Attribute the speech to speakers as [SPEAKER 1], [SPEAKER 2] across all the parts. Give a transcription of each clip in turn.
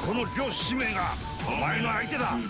[SPEAKER 1] この両使命がお前の相手だ。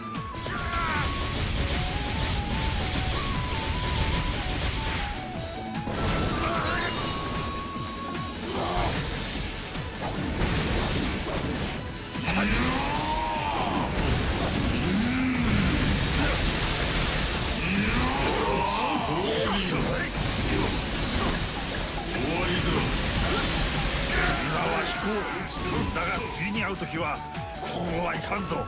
[SPEAKER 1] だが次に会う時はこうはいかんぞ。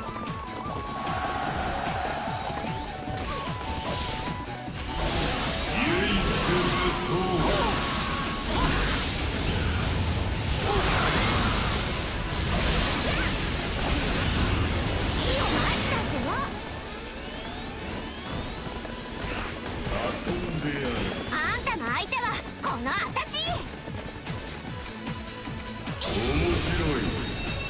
[SPEAKER 2] あんたの相手はこの私。
[SPEAKER 3] 面白い。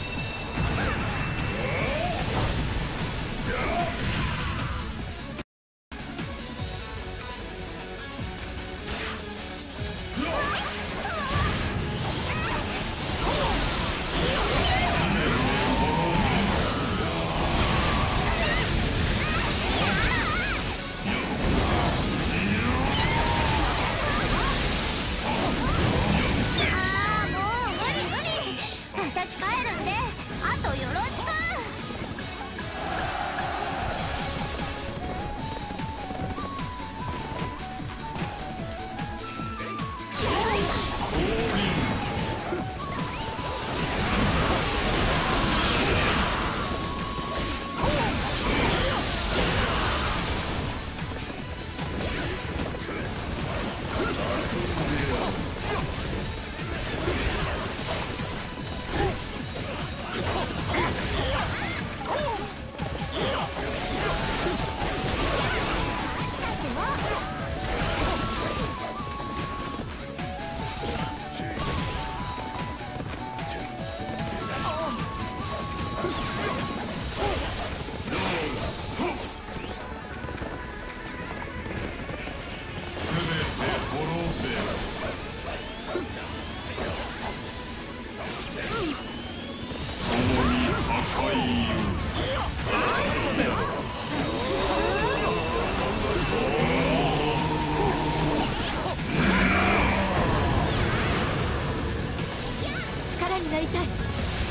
[SPEAKER 2] 力になりたい。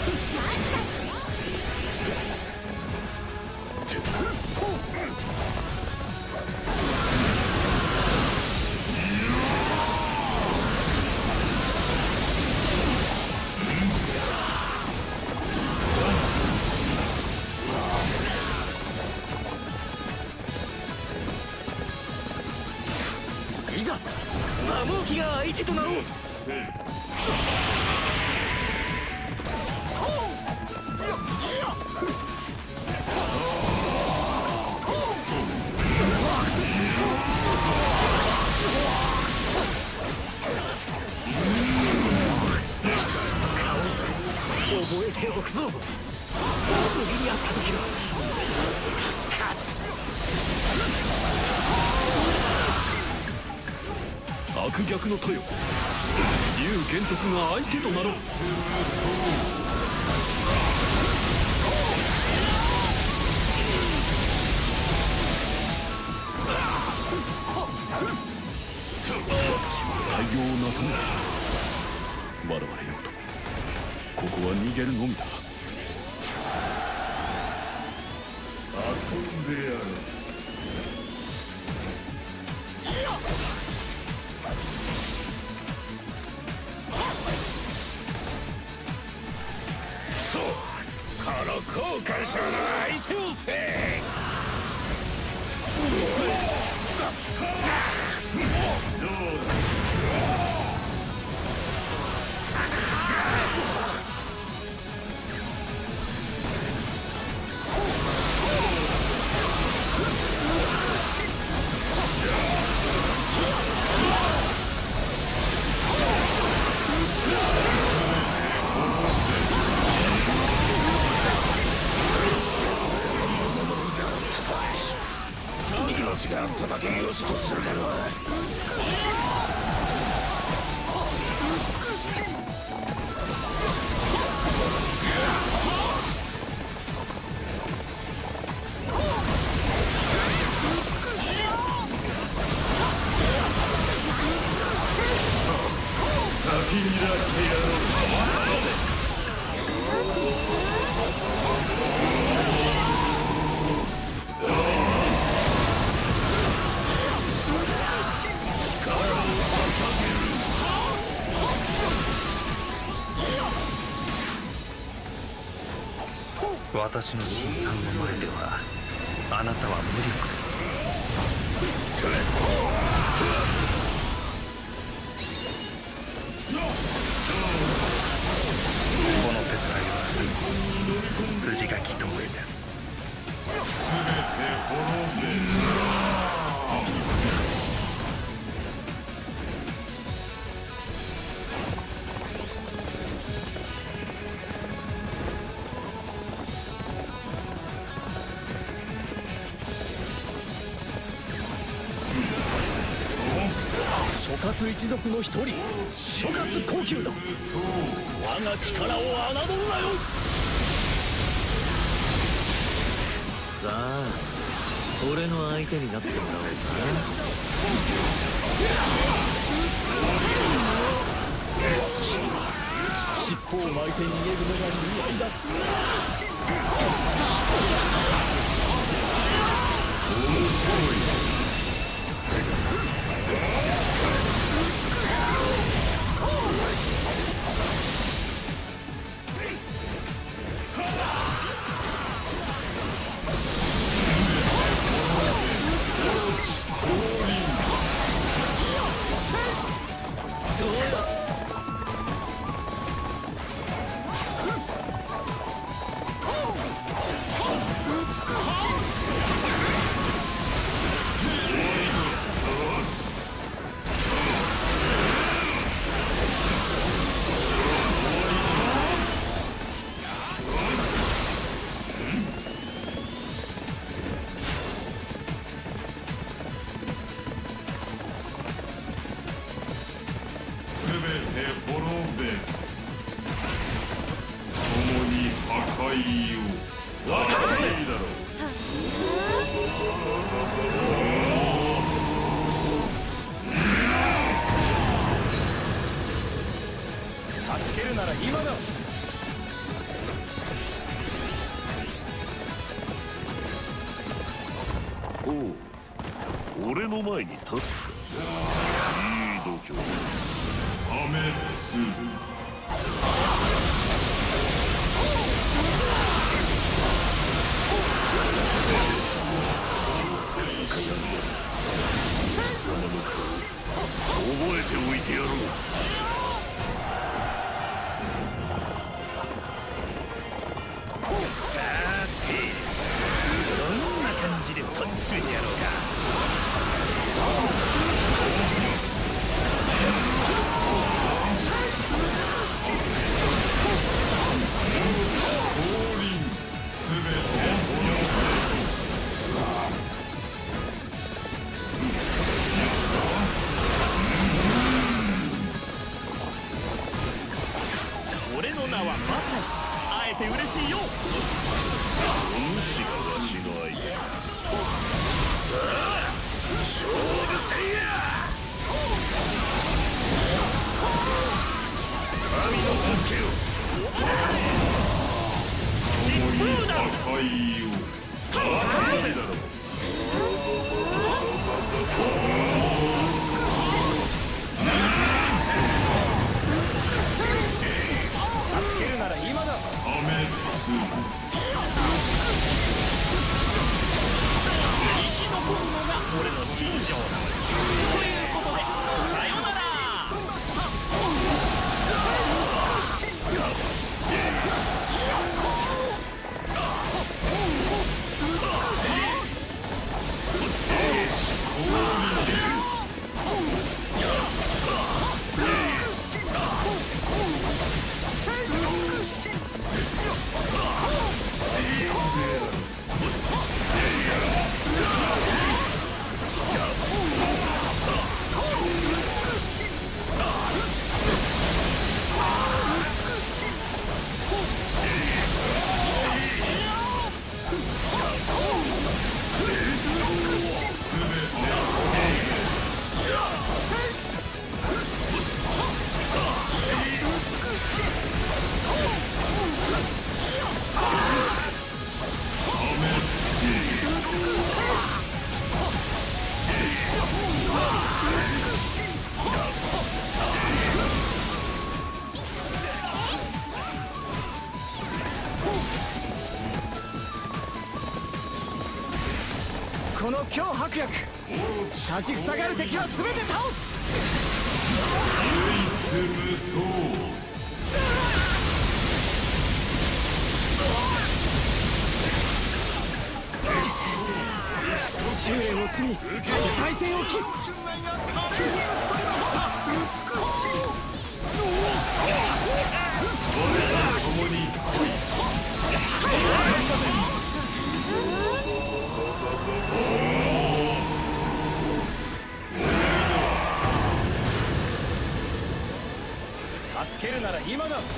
[SPEAKER 4] いざザモーキが相手となろう。覚えておくぞ。次に会った時は勝つ。
[SPEAKER 3] 悪逆の豊竜玄徳が相手となろう。大業をなさぬ。我々よとここは逃げるのみだ。遊んでやる。
[SPEAKER 1] そうこの交換者の相手をせえ。どうだ。命があっただけよしとするだろう。
[SPEAKER 4] 私の辛酸の前ではあなたは無力です。この撤退は筋書き通りです。
[SPEAKER 5] 諸葛一族の一人、諸葛高級だ。我が力を侮るなよ。
[SPEAKER 6] さあ、俺の相手になってもらおうか。
[SPEAKER 5] 尻尾を巻いて逃げるのが似合いだ。助けるなら今だ。
[SPEAKER 3] おう、俺の前に立つか。いい度胸。破滅する。貴様の顔覚えておいてやろう。
[SPEAKER 1] さてどんな感じでとっちめてやろうか。俺の名はマタイ。会えて嬉しいよ。
[SPEAKER 3] お主がわしの相手。さあ勝負せいや。神の助けを。
[SPEAKER 1] 疾風だ。
[SPEAKER 3] 破壊を。破壊だろう。
[SPEAKER 5] 助けるなら今だ。
[SPEAKER 3] 破滅する。
[SPEAKER 1] 生き残るのが俺の信条だ。ということでさよなら。
[SPEAKER 4] この強迫薬、立ちふさがる敵は全て倒す。
[SPEAKER 3] 唯一無双。
[SPEAKER 4] 修練を積み再戦を期す。
[SPEAKER 3] 共に
[SPEAKER 5] 助けるなら今だ。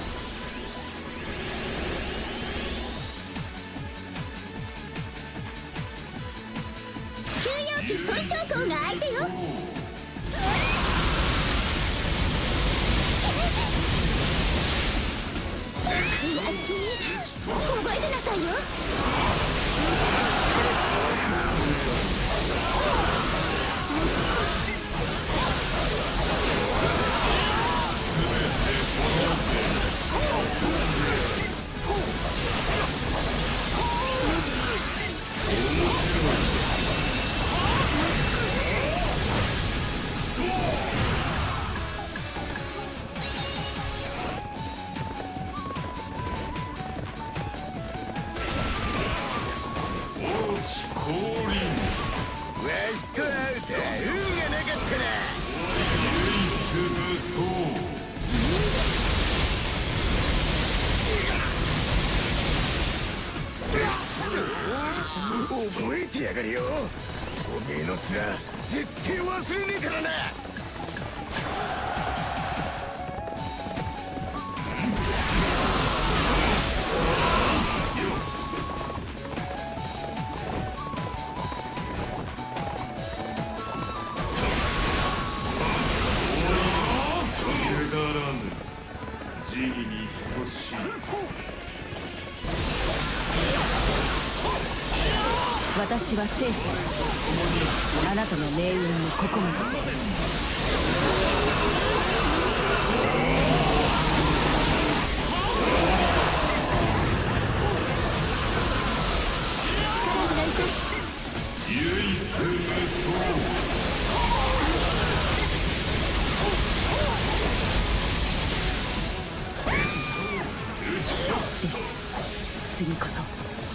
[SPEAKER 2] 吸妖鬼損傷口が相手よ。悔しい。覚えてなさいよ。
[SPEAKER 3] 降臨。
[SPEAKER 1] わしと会うた運がなかったな。
[SPEAKER 3] 唯一無双。
[SPEAKER 1] 覚えてやがるよ。おめえの面絶対忘れねえからな。
[SPEAKER 3] 汚らぬ慈義に等しい。
[SPEAKER 7] 私は聖戦。あなたの命運にここまで。
[SPEAKER 3] 唯一無双。
[SPEAKER 7] 次こそ。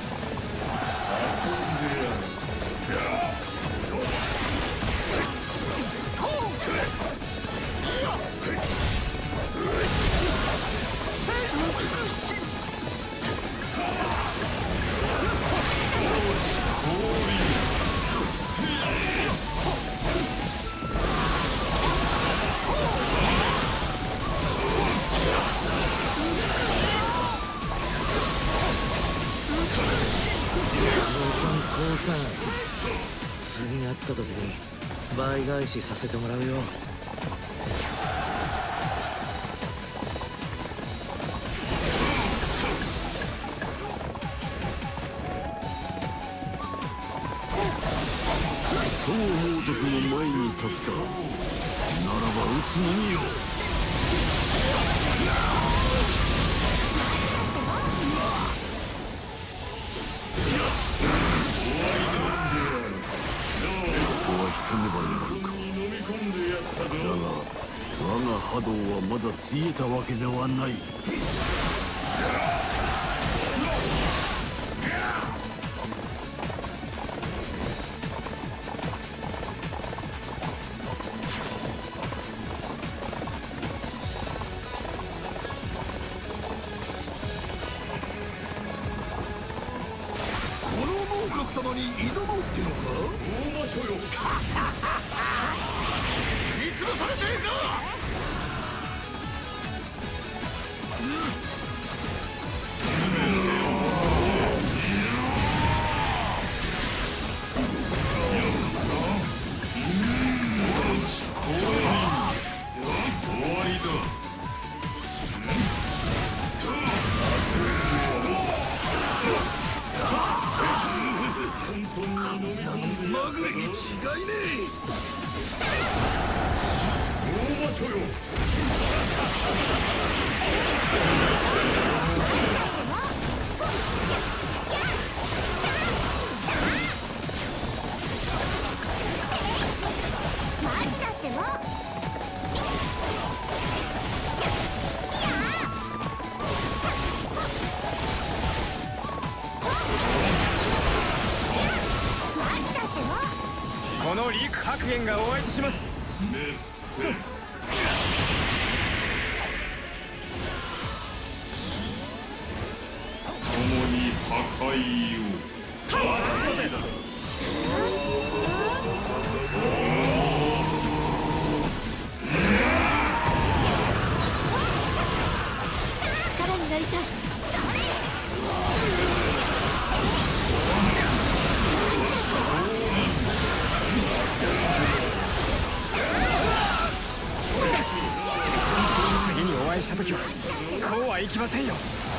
[SPEAKER 6] 降参。次会った時に倍返しさせてもらうよ。
[SPEAKER 3] そう思う時の前に立つか。ならば撃つのみよ。引かねばならんか。だが我が波動はまだついえたわけではない。
[SPEAKER 1] この猛角様に挑もうってのか。大場所よ。見つぶされてえか。まぐれに違いねえ。
[SPEAKER 4] 白煙がお相手します。
[SPEAKER 3] 滅せ。共に破壊を。
[SPEAKER 2] 力になりたい。
[SPEAKER 4] 次にお会いした時はこうはいきませんよ。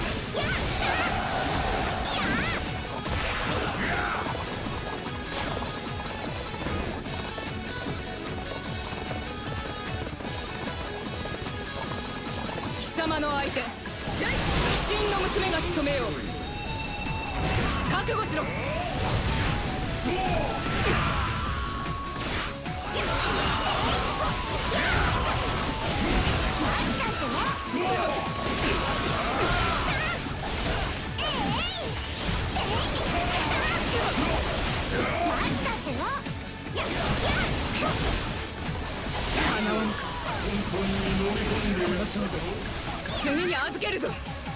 [SPEAKER 7] 貴様の相手、鬼神の娘が務めよう。覚悟しろ。次に預けるぞ。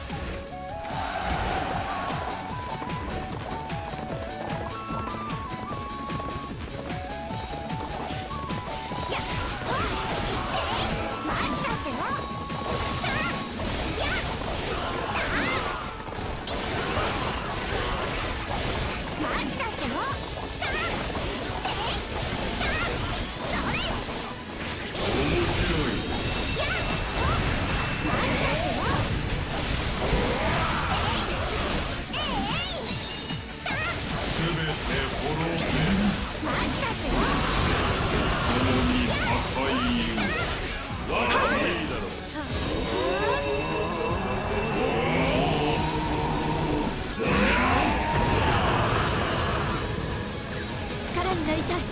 [SPEAKER 2] 力になりたい。